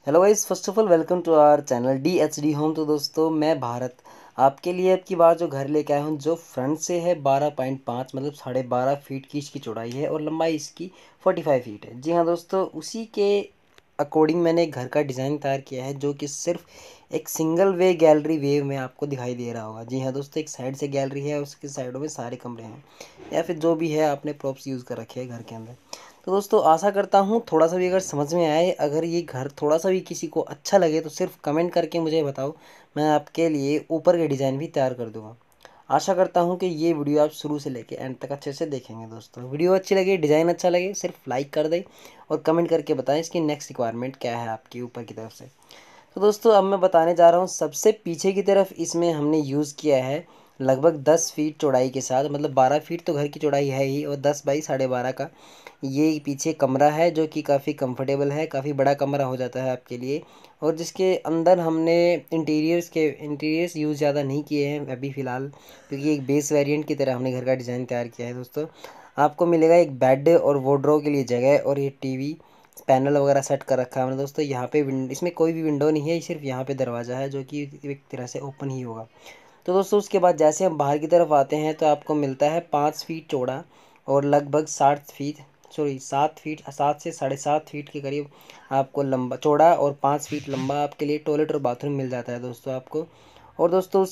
Hello guys, first of all welcome to our channel DHD home. तो दोस्तों, मैं भारत आपके लिए अब की बार जो घर लेके आया हूँ, जो फ्रंट से है 12.5 मतलब 12.5 फीट की इसकी चौड़ाई है और लंबाई इसकी 45 फीट है। जी हाँ दोस्तों, उसी के अकॉर्डिंग मैंने एक घर का डिज़ाइन तैयार किया है, जो कि सिर्फ एक सिंगल वे गैलरी वे में आपको दिखाई दे रहा होगा। जी हाँ दोस्तों, एक साइड से गैलरी है, उसके साइडों में सारे कमरे हैं या फिर जो भी है आपने प्रॉप्स यूज़ कर रखे हैं घर के अंदर। तो दोस्तों, आशा करता हूँ थोड़ा सा भी अगर समझ में आए, अगर ये घर थोड़ा सा भी किसी को अच्छा लगे तो सिर्फ कमेंट करके मुझे बताओ, मैं आपके लिए ऊपर के डिज़ाइन भी तैयार कर दूँगा। आशा करता हूँ कि ये वीडियो आप शुरू से लेके एंड तक अच्छे से देखेंगे। दोस्तों, वीडियो अच्छी लगे, डिज़ाइन अच्छा लगे, सिर्फ लाइक कर दें और कमेंट करके बताएं इसकी नेक्स्ट रिक्वायरमेंट क्या है आपकी ऊपर की तरफ से। तो दोस्तों, अब मैं बताने जा रहा हूँ सबसे पीछे की तरफ। इसमें हमने यूज़ किया है लगभग 10 फीट चौड़ाई के साथ, मतलब 12 फीट तो घर की चौड़ाई है ही, और 10 बाई 12.5 का ये पीछे कमरा है, जो कि काफ़ी कंफर्टेबल है, काफ़ी बड़ा कमरा हो जाता है आपके लिए। और जिसके अंदर हमने इंटीरियर्स यूज़ ज़्यादा नहीं किए हैं अभी फ़िलहाल, क्योंकि एक बेस वेरिएंट की तरह हमने घर का डिज़ाइन तैयार किया है। दोस्तों, आपको मिलेगा एक बेड और वार्डरोब के लिए जगह, और ये टीवी पैनल वगैरह सेट कर रखा है हमने। दोस्तों, यहाँ पे इसमें कोई भी विंडो नहीं है, सिर्फ यहाँ पे दरवाज़ा है, जो कि एक तरह से ओपन ही होगा। तो दोस्तों, उसके बाद जैसे हम बाहर की तरफ आते हैं तो आपको मिलता है 5 फीट चौड़ा और लगभग 7 से 7.5 फीट के करीब आपको लंबा चौड़ा, और 5 फीट लंबा आपके लिए टॉयलेट और बाथरूम मिल जाता है दोस्तों आपको। और दोस्तों,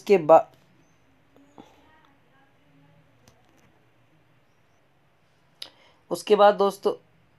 उसके बाद दोस्तों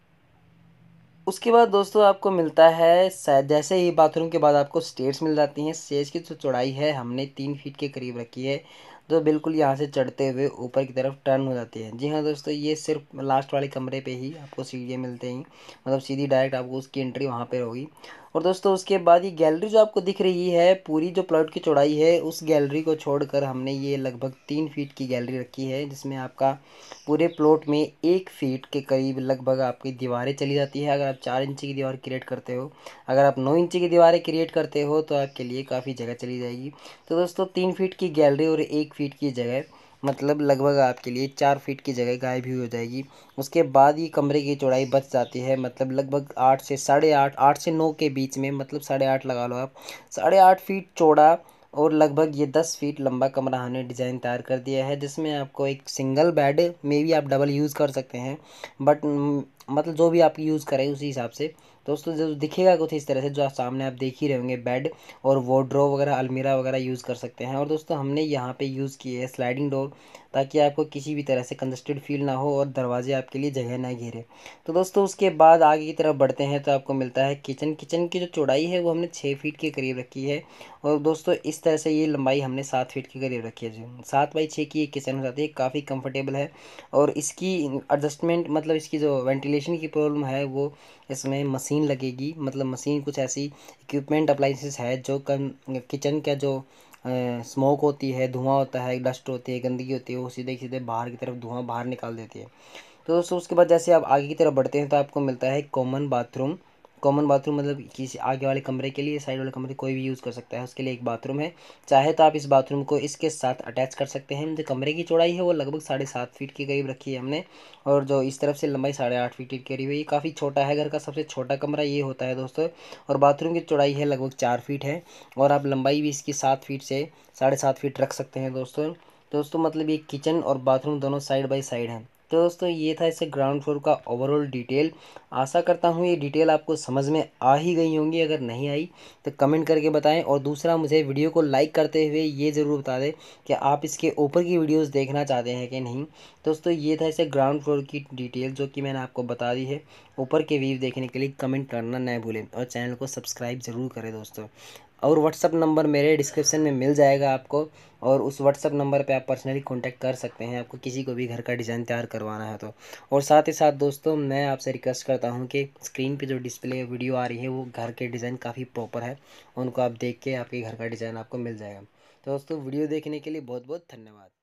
उसके बाद दोस्तों आपको मिलता है शायद, जैसे ही बाथरूम के बाद आपको स्टेयर्स मिल जाती हैं। स्टेयर्स की जो चौड़ाई है हमने 3 फीट के करीब रखी है, जो बिल्कुल यहाँ से चढ़ते हुए ऊपर की तरफ टर्न हो जाती है। जी हाँ दोस्तों, ये सिर्फ लास्ट वाले कमरे पे ही आपको सीढ़ियाँ मिलते हैं, मतलब सीधी डायरेक्ट आपको उसकी एंट्री वहाँ पे होगी। और दोस्तों, उसके बाद ये गैलरी जो आपको दिख रही है, पूरी जो प्लॉट की चौड़ाई है, उस गैलरी को छोड़कर हमने ये लगभग 3 फीट की गैलरी रखी है, जिसमें आपका पूरे प्लॉट में 1 फीट के करीब लगभग आपकी दीवारें चली जाती है। अगर आप 4 इंच की दीवार क्रिएट करते हो, अगर आप 9 इंच की दीवारें क्रिएट करते हो, तो आपके लिए काफ़ी जगह चली जाएगी। तो दोस्तों, 3 फीट की गैलरी और 1 फीट की जगह, मतलब लगभग आपके लिए 4 फीट की जगह गायब ही हो जाएगी। उसके बाद ये कमरे की चौड़ाई बच जाती है, मतलब लगभग 8 से 8.5, 8 से 9 के बीच में, मतलब 8.5 लगा लो आप। 8.5 फीट चौड़ा और लगभग ये 10 फीट लंबा कमरा हमने डिज़ाइन तैयार कर दिया है, जिसमें आपको एक सिंगल बेड में भी आप डबल यूज़ कर सकते हैं, बट मतलब जो भी आप यूज़ करें उसी हिसाब से। दोस्तों, जो दिखेगा कुछ इस तरह से, जो आप सामने आप देख ही रहे होंगे, बेड और वार्डरोब वगैरह अलमीरा वगैरह यूज़ कर सकते हैं। और दोस्तों, हमने यहाँ पे यूज़ किए है स्लाइडिंग डोर, ताकि आपको किसी भी तरह से कंजस्टेड फील ना हो और दरवाजे आपके लिए जगह ना घेरे। तो दोस्तों, उसके बाद आगे की तरफ बढ़ते हैं तो आपको मिलता है किचन। किचन की जो चौड़ाई है वो हमने 6 फीट के करीब रखी है। और दोस्तों, इस तरह से ये लंबाई हमने 7 फीट के करीब रखी है। जी, 7 बाई 6 की एक किचन हो जाती है, काफ़ी कंफर्टेबल है। और इसकी एडजस्टमेंट, मतलब इसकी जो वेंटिलेशन की प्रॉब्लम है, वो इसमें मशीन लगेगी, मतलब मशीन कुछ ऐसी इक्विपमेंट अप्लाइंसेस है जो किचन का जो स्मोक होती है, धुआं होता है, डस्ट होती है, गंदगी होती है, वो सीधे सीधे बाहर की तरफ धुआं बाहर निकाल देती है। तो दोस्तों, उसके बाद जैसे आप आगे की तरफ बढ़ते हैं तो आपको मिलता है कॉमन बाथरूम। कॉमन बाथरूम मतलब किसी आगे वाले कमरे के लिए, साइड वाले कमरे कोई भी यूज़ कर सकता है, उसके लिए एक बाथरूम है। चाहे तो आप इस बाथरूम को इसके साथ अटैच कर सकते हैं। जो कमरे की चौड़ाई है वो लगभग 7.5 फीट के करीब रखी है हमने, और जो इस तरफ से लंबाई 8.5 फीट के करीब है। ये काफ़ी छोटा है, घर का सबसे छोटा कमरा ये होता है दोस्तों। और बाथरूम की चौड़ाई है लगभग 4 फीट है, और आप लंबाई भी इसकी 7 फीट से 7.5 फीट रख सकते हैं दोस्तों। दोस्तों, मतलब ये किचन और बाथरूम दोनों साइड बाई साइड हैं। तो दोस्तों, ये था इससे ग्राउंड फ्लोर का ओवरऑल डिटेल। आशा करता हूँ ये डिटेल आपको समझ में आ ही गई होंगी। अगर नहीं आई तो कमेंट करके बताएं, और दूसरा, मुझे वीडियो को लाइक करते हुए ये ज़रूर बता दें कि आप इसके ऊपर की वीडियोस देखना चाहते हैं कि नहीं। दोस्तों, ये था इसे ग्राउंड फ्लोर की डिटेल, जो कि मैंने आपको बता दी है। ऊपर के व्यू देखने के लिए कमेंट करना न भूलें, और चैनल को सब्सक्राइब ज़रूर करें दोस्तों। और व्हाट्सअप नंबर मेरे डिस्क्रिप्शन में मिल जाएगा आपको, और उस व्हाट्सअप नंबर पे आप पर्सनली कांटेक्ट कर सकते हैं, आपको किसी को भी घर का डिज़ाइन तैयार करवाना है तो। और साथ ही साथ दोस्तों, मैं आपसे रिक्वेस्ट करता हूँ कि स्क्रीन पे जो डिस्प्ले वीडियो आ रही है वो घर के डिज़ाइन काफ़ी प्रॉपर है, उनको आप देख के आपके घर का डिज़ाइन आपको मिल जाएगा। तो दोस्तों, वीडियो देखने के लिए बहुत बहुत धन्यवाद।